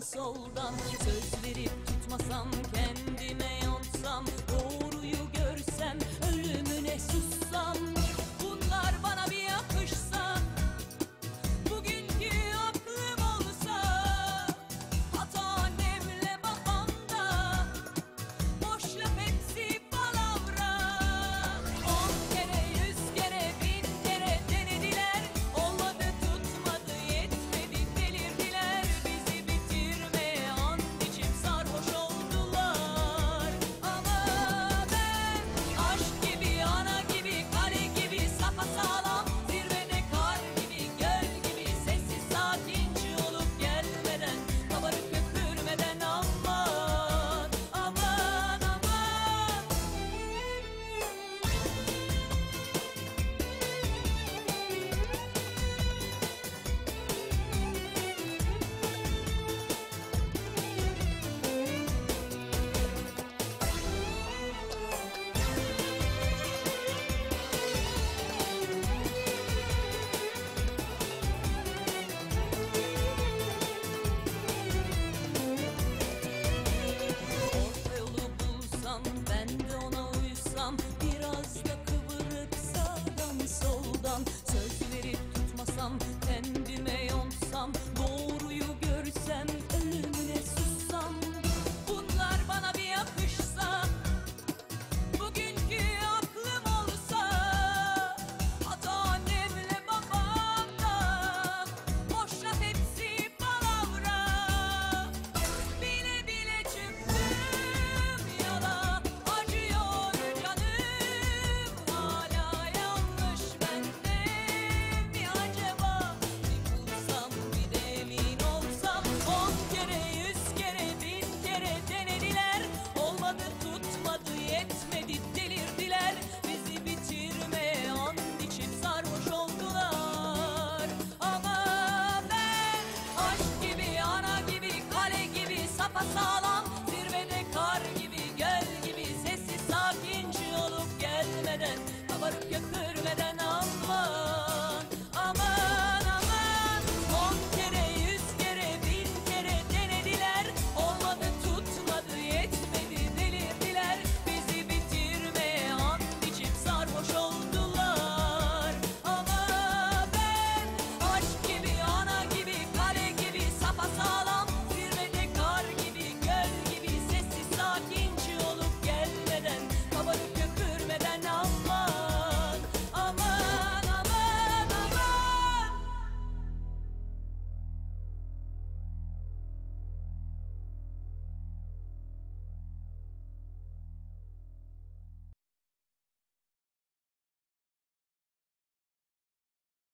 soldan. Söz verip tutmasam, kendime yonsam, doğruyu görsem, ölümüne sussam. Bunlar bana bir yakışsa, bugünkü aklım olsa, hata annemle babamda, boş laf hepsi palavra. 10 kere 100 kere 1000 kere denediler, olmadı tutmadı yetmedi delirdiler. Bizi bitirmeye ant içip sarhoş oldular. Ama ben aşk gibi, ana gibi, kale gibi sapasağlam, zirvede kar gibi, göl gibi, sessiz sakinci olup gelmeden, kabarıp köpürmeden aman aman aman. Orta yolu bulsam, ben de ona uysam, biraz da kıvırıp sağdan soldan. Söz verip tutmasam, kendime yonsam, doğruyu görsem, ölümüne sussam. Bunlar bana bir yakışsa, bugünkü aklım olsa, hata annemle babamda, boş laf hepsi palavra. Bile bile çıktım yola, acıyor canım, hala yanlış bende mi acaba? Bir bulsam, bir de emin olsam. 10 kere 100 kere 1000 kere denediler, olmadı tutmadı yetmedi delirdiler. Bizi bitirmeye ant içip sarhoş oldular. Ama ben aşk gibi, ana gibi, kale gibi sapasağlam, zirvede kar gibi.